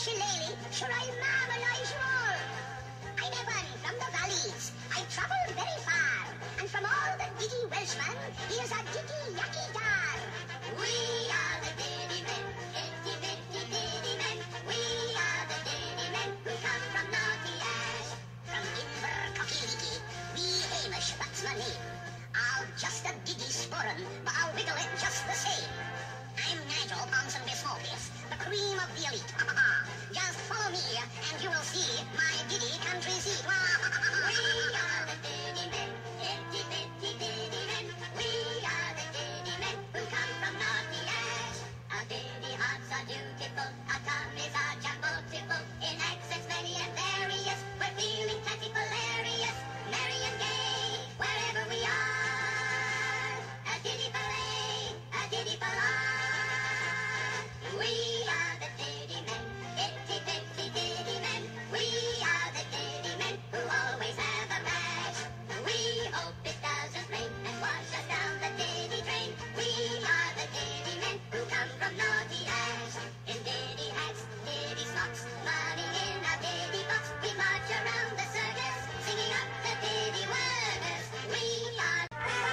shillelagh, sure I marmalise you all. I'm Evan from the valleys, I've travelled very far, and from all the giddy Welshmen, here's a giddy yacky dar. We are the Diddy men, itty bitty Diddy men. We are the Diddy men who come from Naughty Ash. From Invercocky, we Hamish, that's my name. I'll just a diddy sporran, but I'll wiggle it just the same. I'm Nigel Ponsonby Smallface, the cream of the elite. Just follow me, and you will see my giddy country seat. We are the Diddy men, itty bitty Diddy men. We are the Diddy men who come from Naughty Ash. Our diddy hearts are dutiful, our tummies are jam-botiful. In accents many and various, we're feeling plenty hilarious, merry and gay, wherever we are. A diddy ballet, a diddy ballet. We are the Diddy men, itty bitty Diddy men. We are the Diddy men who always have a rash. We hope it doesn't rain and wash us down the diddy drain. We are the Diddy men who come from Naughty Ash. In diddy hats, diddy socks, money in a diddy box. We march around the circus, singing up the diddy workers. We are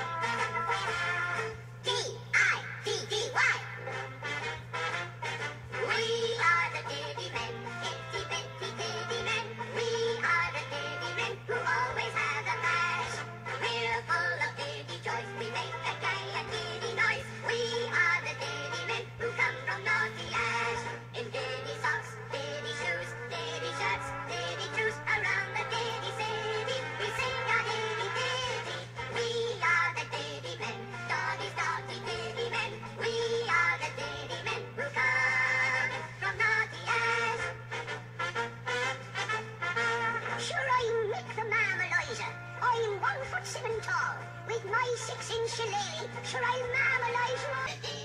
D-I-D-D-Y. We are the Diddy men, itty bitty Diddy men. We are the Diddy men who always have a bash. We're full of diddy joys, we make a gay and giddy noise. We are the Diddy men who come from Naughty Ash. In diddy socks, diddy shoes, diddy shirts, diddy trues, around the diddy city, we sing a diddy ditty. We are the Diddy men, Doddy's naughty Diddy men. We are the Diddy men who come from Naughty Ash. Sure, I make the marmalizer. I'm 1'7" tall, with my 6-inch shillelagh. Sure, I marmalise you all.